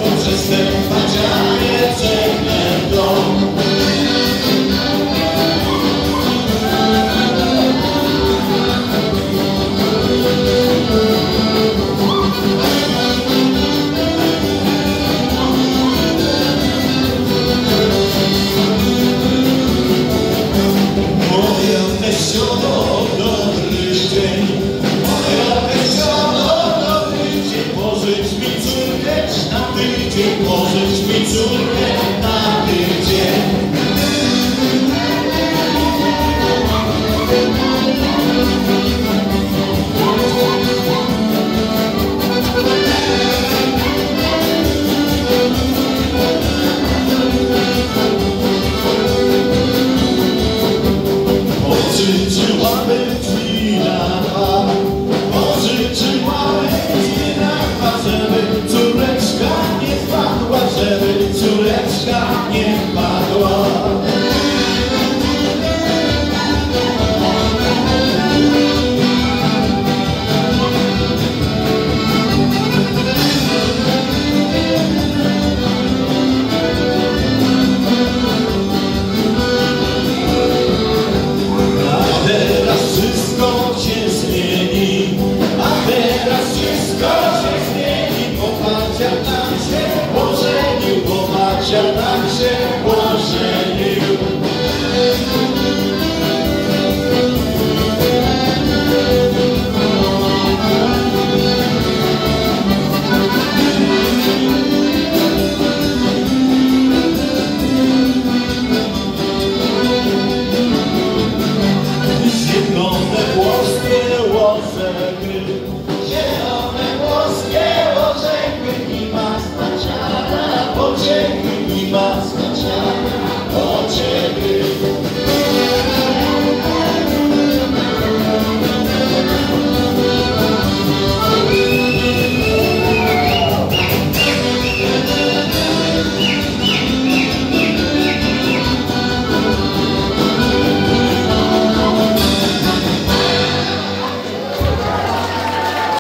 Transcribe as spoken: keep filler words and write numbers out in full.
Przestępać, a nie czeknę w dom. Moja teściowo, dobry dzień. Moja teściowo, dobry dzień. Pożycz mi córkę na tydzień. Pożycz mi córkę na tydzień. Pożyczyłabym ci na dwa, pożyczyłabym ci na dwa, żeby córeczka nie wpadła, żeby córeczka nie wpadła. Wszystko się zmieni, a teraz wszystko się zmieni. Popatrz jak nam się ożenił, popatrz jak nam się